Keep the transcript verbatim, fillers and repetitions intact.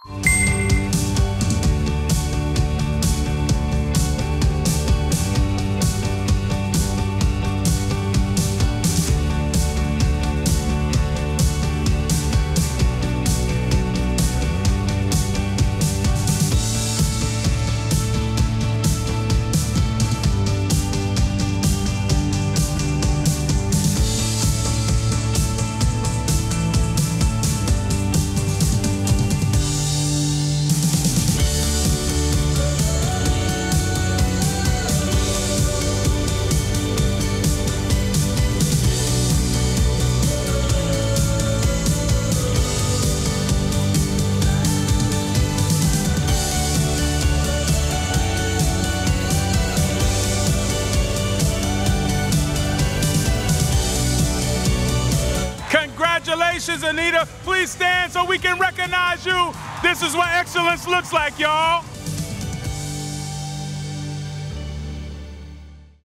Congratulations, Anita. Please stand so we can recognize you. This is what excellence looks like, y'all.